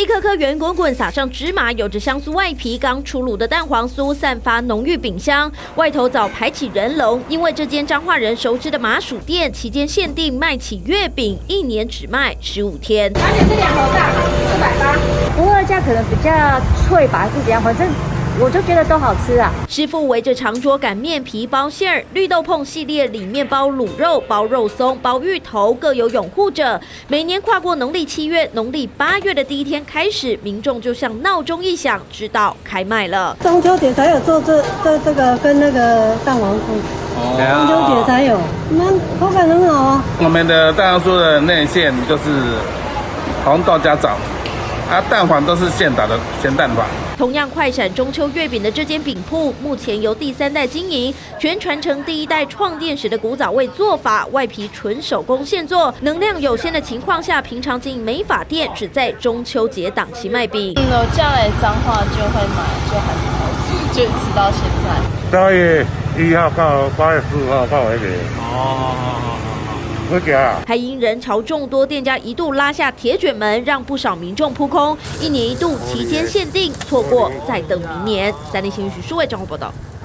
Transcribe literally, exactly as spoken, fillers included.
颗颗圆滚滚，撒上芝麻，有着香酥外皮，刚出炉的蛋黄酥散发浓郁饼香，外头早排起人龙。因为这间彰化人熟知的麻薯店，期间限定卖起月饼，一年只卖十五天。 而且这两头大，四百八。不二价可能比较脆吧，是怎样？反正。 我就觉得都好吃啊！ 师傅围着长桌擀面皮包馅儿，绿豆椪系列里面包卤肉、包肉松、包芋头，各有拥护者。每年跨过农历七月、农历八月的第一天开始，民众就像闹钟一响，知道开卖了。 中秋节才有做这这这个跟那个蛋黄酥，哦、中秋节才有，那口感很好啊。 我们的蛋黄酥的内馅就是红豆加枣，啊，蛋黄都是现打的咸蛋黄。 同样快闪中秋月饼的这间饼铺，目前由第三代经营，全传承第一代创店时的古早味做法，外皮纯手工现做。能量有限的情况下，平常经营美发店，只在中秋节档期卖饼。 嗯，我将来彰化就会买，就还蛮好吃，就吃到现在。 八月一号到八月十五号到为止。哦。 还因人潮众多，店家一度拉下铁卷门，让不少民众扑空。一年一度期间限定，错过再等明年。三立新闻徐书伟综合报道。